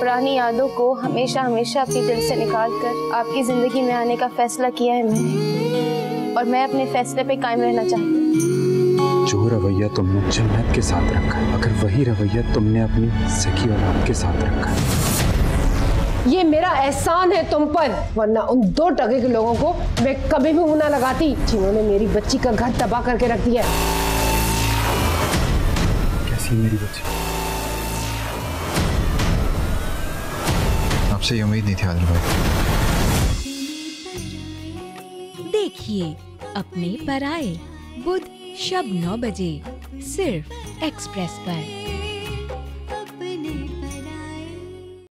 पुरानी यादों को हमेशा हमेशा अपनी दिल से निकाल कर आपकी जिंदगी में आने का फैसला किया है मैंने, और मैं अपने फैसले पे कायम रहना चाहती हूँ। जो रवैया तुमने जन्नत के साथ रखा है, अगर वही रवैया तुमने अपनी सखी औलाद के साथ रखा है, ये मेरा एहसान है तुम पर, वरना उन 2 टके के लोगों को मैं कभी भी मुंह ना लगाती जिन्होंने मेरी बच्ची का घर तबाह करके रख दिया। कैसी मेरी बच्ची? आपसे ये उम्मीद नहीं थी आदिल भाई। देखिए अपने पराये बुध शब 9 बजे सिर्फ एक्सप्रेस पर।